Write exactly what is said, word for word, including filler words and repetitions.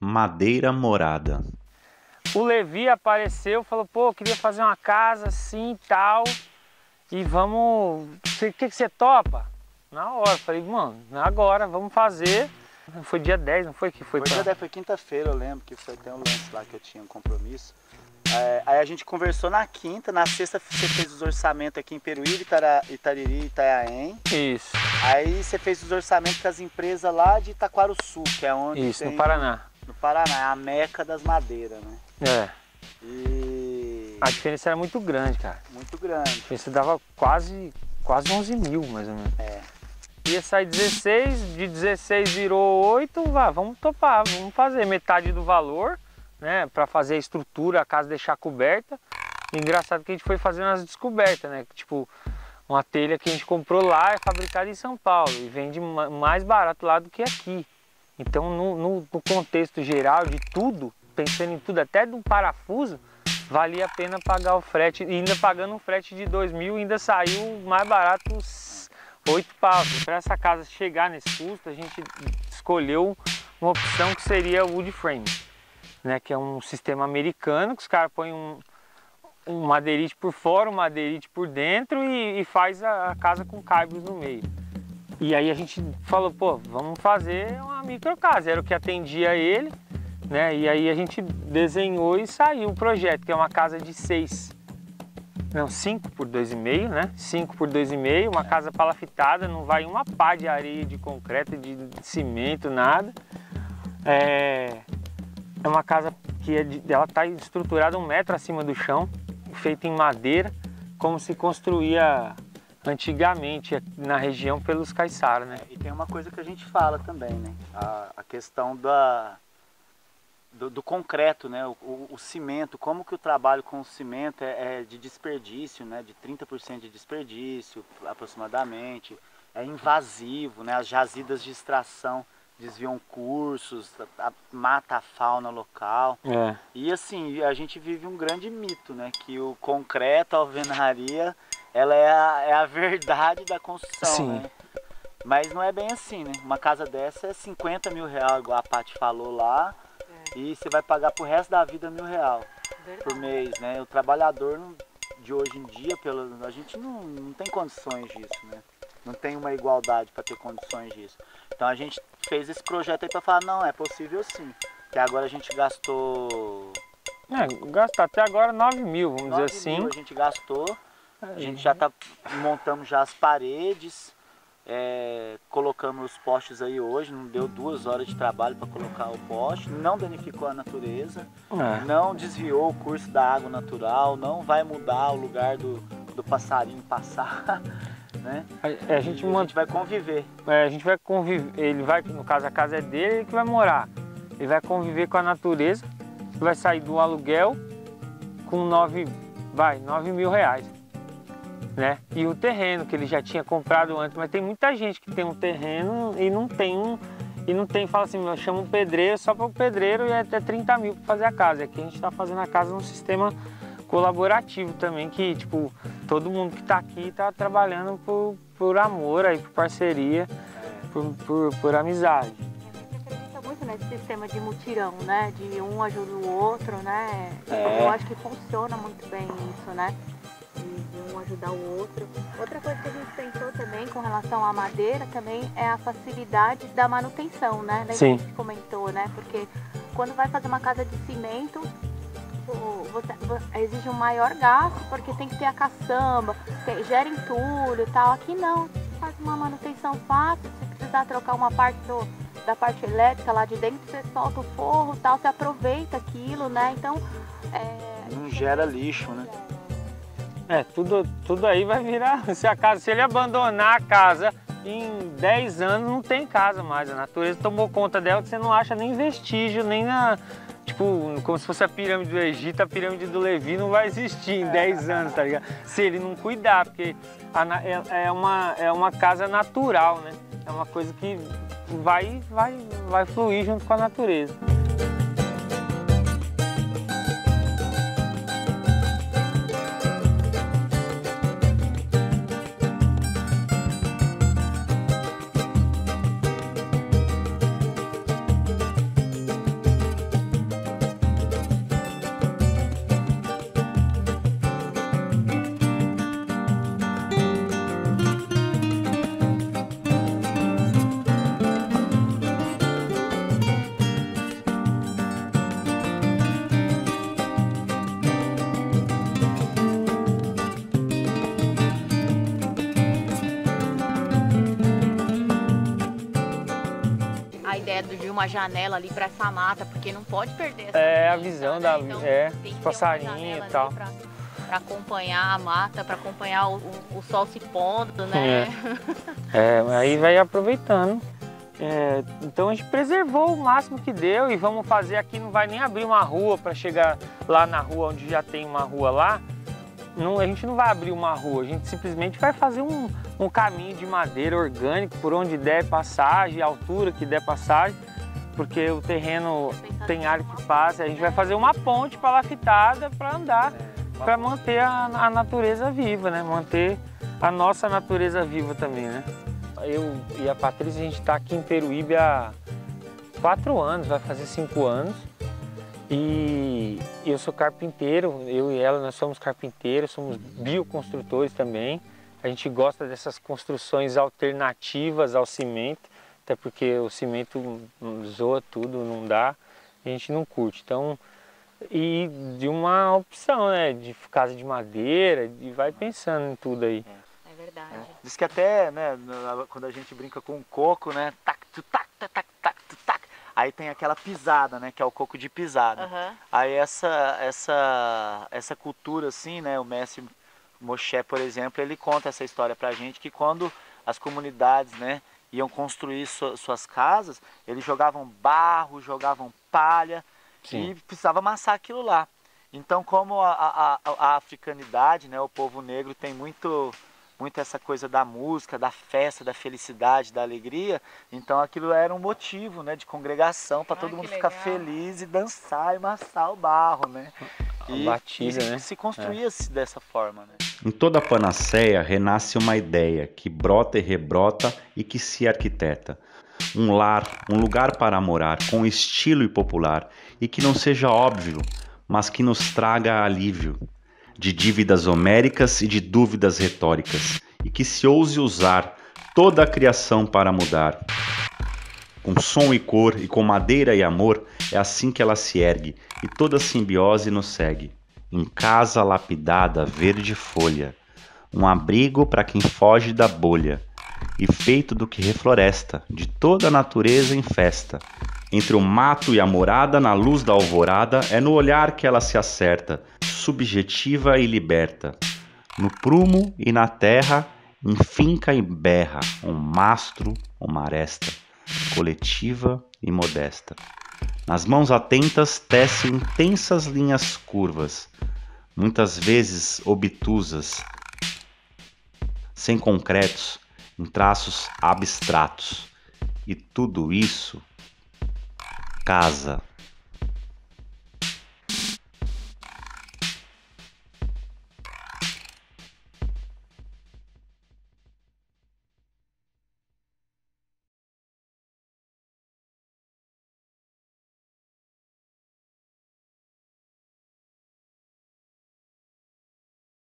Madeira morada. O Levi apareceu, falou, pô, eu queria fazer uma casa assim e tal, e vamos, o que, que você topa? Na hora, falei, mano, agora, vamos fazer. Foi dia dez, não foi que foi? Foi pra... dia dez, foi quinta-feira, eu lembro que foi até um lance lá que eu tinha um compromisso. É, aí a gente conversou na quinta, na sexta você fez os orçamentos aqui em Peruíbe, Itara, Itariri e Itanhaém. Isso. Aí você fez os orçamentos com as empresas lá de Itaquaruçu, que é onde Isso, tem... no Paraná. No Paraná, é a meca das madeiras, né? É. E... A diferença era muito grande, cara. Muito grande. A diferença dava quase, quase onze mil, mais ou menos. É. Ia sair dezesseis, de dezesseis virou oito, vá, vamos topar, vamos fazer metade do valor, né? Pra fazer a estrutura, a casa deixar coberta. E engraçado que a gente foi fazendo as descobertas, né? Tipo, uma telha que a gente comprou lá é fabricada em São Paulo e vende mais barato lá do que aqui. Então, no, no, no contexto geral de tudo, pensando em tudo, até do parafuso, valia a pena pagar o frete. E ainda pagando um frete de dois mil, ainda saiu mais barato os oito paus. Para essa casa chegar nesse custo, a gente escolheu uma opção que seria o wood frame, né? Que é um sistema americano, que os caras põem um, um madeirite por fora, um madeirite por dentro e, e faz a, a casa com caibros no meio. E aí a gente falou, pô, vamos fazer uma micro casa, era o que atendia ele, né? E aí a gente desenhou e saiu o projeto, que é uma casa de seis, não, cinco por dois e meio, né? cinco por dois e meio, uma casa palafitada, não vai uma pá de areia, de concreto, de cimento, nada. É, é uma casa que é de, ela está estruturada um metro acima do chão, feita em madeira, como se construía antigamente na região pelos caiçaras, né? E tem uma coisa que a gente fala também, né? A, a questão da, do, do concreto, né? O, o, o cimento, como que o trabalho com o cimento é, é de desperdício, né? De trinta por cento de desperdício, aproximadamente. É invasivo, né? As jazidas de extração desviam cursos, a, a, mata a fauna local. É. E assim, a gente vive um grande mito, né? Que o concreto, a alvenaria, ela é a, é a verdade da construção, Sim. né? Mas não é bem assim, né? Uma casa dessa é cinquenta mil reais, igual a Paty falou lá, é. E você vai pagar pro resto da vida mil reais por mês, né? O trabalhador de hoje em dia, pelo, a gente não, não tem condições disso, né? Não tem uma igualdade para ter condições disso. Então a gente fez esse projeto aí para falar, não, é possível sim. Que agora a gente gastou... É, gastou até agora nove mil, vamos nove dizer assim. Mil a gente gastou. A gente já tá montamos já as paredes, é, colocamos os postes aí hoje, não deu duas horas de trabalho para colocar o poste, não danificou a natureza, É. Não desviou o curso da água natural, não vai mudar o lugar do, do passarinho passar, né? A, a, gente, a manda... gente vai conviver. É, a gente vai conviver, ele vai, no caso a casa é dele, ele que vai morar. Ele vai conviver com a natureza, vai sair do aluguel com nove, vai, nove mil reais. Né? E o terreno que ele já tinha comprado antes, mas tem muita gente que tem um terreno e não tem um, e não tem, fala assim, eu chamo um pedreiro só para o pedreiro e é até trinta mil para fazer a casa. Aqui a gente está fazendo a casa num sistema colaborativo também, que tipo, todo mundo que está aqui está trabalhando por, por amor, aí, por parceria, é. por, por, por amizade. A gente acredita muito nesse sistema de mutirão, né? De um ajuda o outro, né? É. Eu acho que funciona muito bem isso, né? De um ajudar o outro. Outra coisa que a gente pensou também com relação à madeira também é a facilidade da manutenção, né? Daí Sim. que a gente comentou, né? Porque quando vai fazer uma casa de cimento, você, você, exige um maior gasto, porque tem que ter a caçamba, tem, gera entulho e tal. Aqui não, faz uma manutenção fácil, se precisar trocar uma parte do, da parte elétrica lá de dentro, você solta o forro e tal, você aproveita aquilo, né? Então... É, não gera lixo, né? É, tudo, tudo aí vai virar, se, a casa, se ele abandonar a casa, em dez anos não tem casa mais, a natureza tomou conta dela, que você não acha nem vestígio, nem na, tipo, como se fosse a pirâmide do Egito, a pirâmide do Levi não vai existir em dez anos, tá ligado? Se ele não cuidar, porque a, é, é, uma, é uma casa natural, né? É uma coisa que vai, vai, vai fluir junto com a natureza. a ideia de uma janela ali para essa mata, porque não pode perder essa É, a vista, visão né? da Então, é, tem que ter passarinho uma janela e tal. ali pra, pra acompanhar a mata, para acompanhar o, o, o sol se pondo, né? É, é aí vai aproveitando. É, então a gente preservou o máximo que deu e vamos fazer aqui, não vai nem abrir uma rua para chegar lá na rua onde já tem uma rua lá. Não, a gente não vai abrir uma rua, a gente simplesmente vai fazer um, um caminho de madeira orgânico por onde der passagem, a altura que der passagem, porque o terreno tem área que passa, a gente vai fazer uma ponte palafitada para andar, para manter a, a natureza viva, né? Manter a nossa natureza viva também, né? Eu e a Patrícia, a gente está aqui em Peruíbe há quatro anos, vai fazer cinco anos. E eu sou carpinteiro, eu e ela, nós somos carpinteiros, somos bioconstrutores também. A gente gosta dessas construções alternativas ao cimento, até porque o cimento zoa tudo, não dá, a gente não curte. Então, e de uma opção, né, de casa de madeira, e vai pensando em tudo aí. É verdade. É. Diz que até, né, quando a gente brinca com o coco, né, tac, tu, tac, tac, tac, tac, tu, tac, aí tem aquela pisada, né, que é o coco de pisada. Uhum. Aí essa, essa, essa cultura assim, né, o mestre Moshe, por exemplo, ele conta essa história pra gente, que quando as comunidades, né, iam construir su suas casas, eles jogavam barro, jogavam palha. Sim. E precisava amassar aquilo lá. Então, como a, a, a africanidade, né, o povo negro tem muito... muito essa coisa da música, da festa, da felicidade, da alegria. Então aquilo era um motivo, né, de congregação para todo mundo ficar feliz e dançar e amassar o barro, né? E, batida, e né? se construía-se é. dessa forma, né? Em toda a panaceia renasce uma ideia que brota e rebrota e que se arquiteta. Um lar, um lugar para morar, com estilo e popular, e que não seja óbvio, mas que nos traga alívio de dívidas homéricas e de dúvidas retóricas, e que se ouse usar toda a criação para mudar. Com som e cor, e com madeira e amor, é assim que ela se ergue, e toda simbiose nos segue. Em casa lapidada, verde folha, um abrigo para quem foge da bolha, e feito do que refloresta, de toda a natureza em festa. Entre o mato e a morada, na luz da alvorada, é no olhar que ela se acerta, subjetiva e liberta. No prumo e na terra, enfinca e berra um mastro, uma aresta, coletiva e modesta. Nas mãos atentas tece intensas linhas curvas, muitas vezes obtusas, sem concretos, em traços abstratos. E tudo isso casa.